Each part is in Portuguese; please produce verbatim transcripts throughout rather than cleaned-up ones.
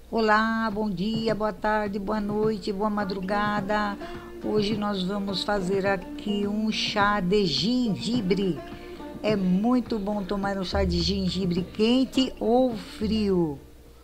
Olá, bom dia, boa tarde, boa noite, boa madrugada. Hoje nós vamos fazer aqui um chá de gengibre. É muito bom tomar um chá de gengibre quente ou frio.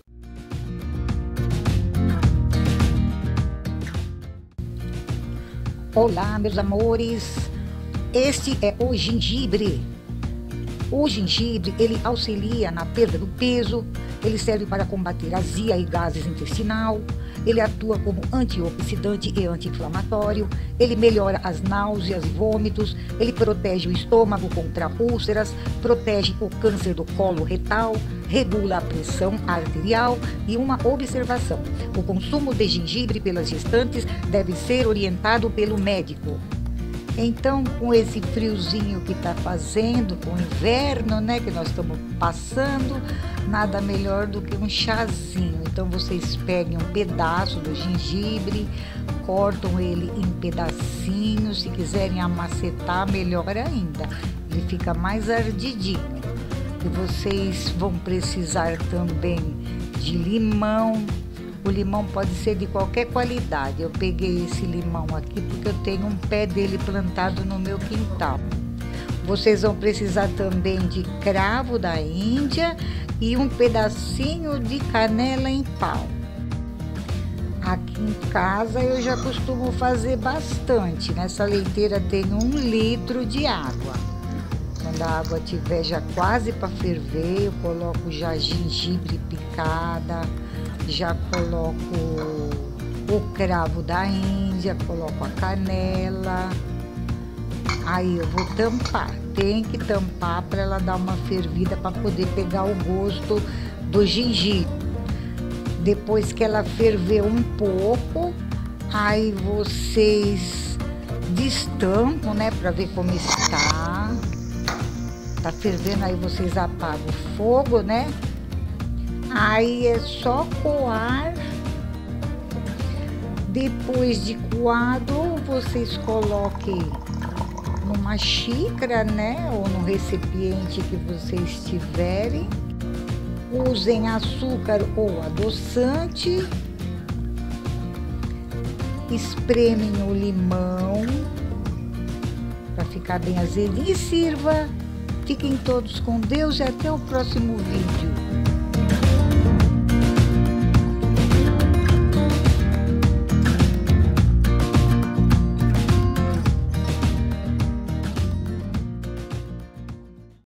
Olá, meus amores. Este é o gengibre. O gengibre, ele auxilia na perda do peso, ele serve para combater azia e gases intestinal, ele atua como antioxidante e anti-inflamatório, ele melhora as náuseas e vômitos, ele protege o estômago contra úlceras, protege o câncer do colo retal, regula a pressão arterial. E uma observação: o consumo de gengibre pelas gestantes deve ser orientado pelo médico. Então, com esse friozinho que está fazendo, com o inverno, né, que nós estamos passando, nada melhor do que um chazinho. Então, vocês peguem um pedaço do gengibre, cortam ele em pedacinhos, se quiserem amacetar, melhor ainda. Ele fica mais ardidinho. E vocês vão precisar também de limão. O limão pode ser de qualquer qualidade. Eu peguei esse limão aqui porque eu tenho um pé dele plantado no meu quintal. Vocês vão precisar também de cravo da Índia e um pedacinho de canela em pau. Aqui em casa eu já costumo fazer bastante. Nessa leiteira tem um litro de água. Quando a água estiver já quase para ferver, eu coloco já gengibre picada, já coloco o cravo da Índia, coloco a canela. Aí eu vou tampar, tem que tampar para ela dar uma fervida para poder pegar o gosto do gengibre. Depois que ela ferver um pouco, aí vocês destampam, né, para ver como está. Tá fervendo, aí vocês apagam o fogo, né? Aí é só coar. Depois de coado, vocês coloquem numa xícara, né? Ou no recipiente que vocês tiverem. Usem açúcar ou adoçante. Espremem o limão para ficar bem azedinho e sirva. Fiquem todos com Deus e até o próximo vídeo.